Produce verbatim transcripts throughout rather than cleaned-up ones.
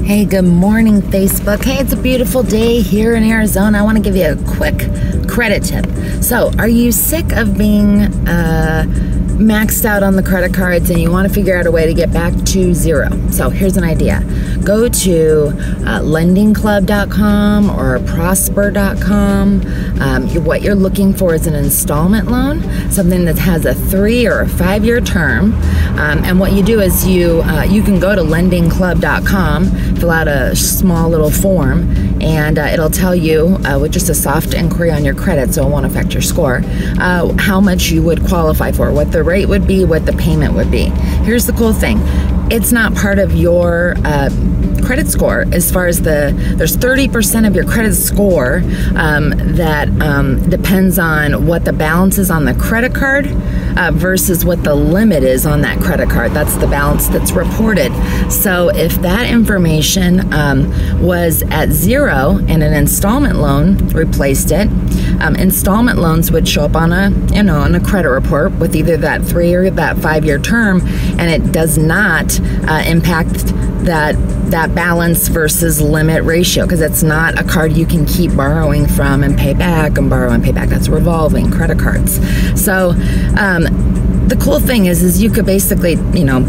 Hey, good morning, Facebook. Hey, it's a beautiful day here in Arizona. I want to give you a quick credit tip. So, are you sick of being uh, maxed out on the credit cards and you want to figure out a way to get back to zero? So, here's an idea. Go to uh, lending club dot com or prosper dot com. Um, what you're looking for is an installment loan, something that has a three or a five-year term. Um, and what you do is you uh, you can go to lending club dot com, fill out a small little form, and uh, it'll tell you uh, with just a soft inquiry on your credit, so it won't affect your score, uh, how much you would qualify for, what the rate would be, what the payment would be. Here's the cool thing. It's not part of your uh, credit score as far as the, there's thirty percent of your credit score um, that um, depends on what the balance is on the credit card uh, versus what the limit is on that credit card. That's the balance that's reported. So if that information um, was at zero and an installment loan replaced it, um, installment loans would show up on a, you know, on a credit report with either that three or that five-year term, and it does not uh, impact that that balance versus limit ratio, because it's not a card you can keep borrowing from and pay back and borrow and pay back. That's revolving credit cards. So um, the cool thing is, is you could basically, you know,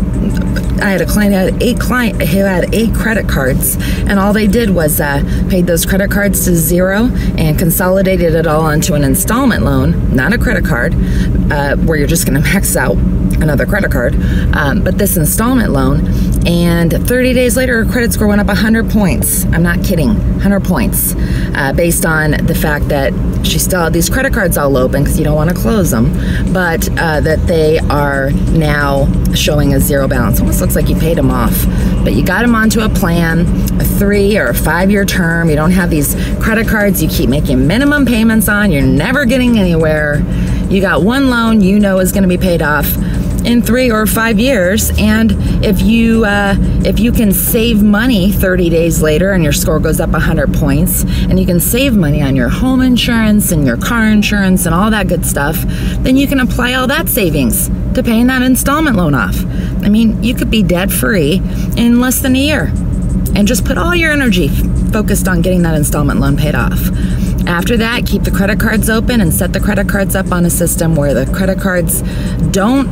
I had a client who had eight client who had eight credit cards, and all they did was uh, paid those credit cards to zero and consolidated it all onto an installment loan, not a credit card, uh, where you're just going to max out another credit card, um, but this installment loan. And thirty days later, her credit score went up one hundred points. I'm not kidding, one hundred points, uh, based on the fact that she still had these credit cards all open because you don't want to close them, but uh, that they are now showing a zero balance. Almost looks like you paid them off, but you got them onto a plan, a three or a five-year term. You don't have these credit cards you keep making minimum payments on. You're never getting anywhere. You got one loan you know is going to be paid off in three or five years, and if you uh, if you can save money thirty days later and your score goes up one hundred points, and you can save money on your home insurance and your car insurance and all that good stuff, then you can apply all that savings to paying that installment loan off. I mean, you could be debt free in less than a year and just put all your energy focused on getting that installment loan paid off. After that, keep the credit cards open and set the credit cards up on a system where the credit cards don't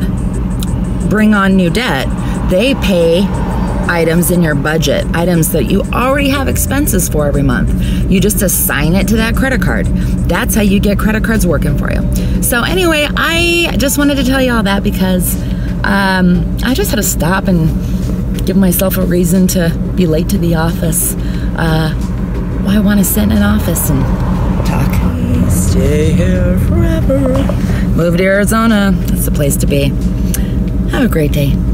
bring on new debt. They pay items in your budget, items that you already have expenses for every month. You just assign it to that credit card. That's how you get credit cards working for you. So anyway, I just wanted to tell you all that because um, I just had to stop and give myself a reason to be late to the office. Uh, why want to sit in an office and talk? Stay here forever. Move to Arizona. That's the place to be. Have a great day.